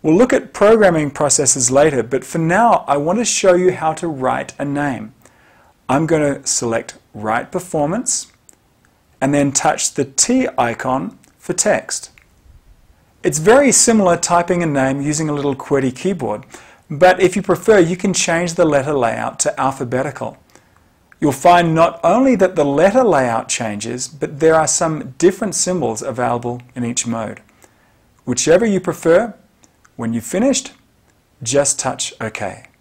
We'll look at programming processes later, but for now I want to show you how to write a name. I'm going to select Write Performance and then touch the T icon for text. It's very similar typing a name using a little QWERTY keyboard, but if you prefer, you can change the letter layout to alphabetical. You'll find not only that the letter layout changes, but there are some different symbols available in each mode. Whichever you prefer, when you've finished, just touch OK.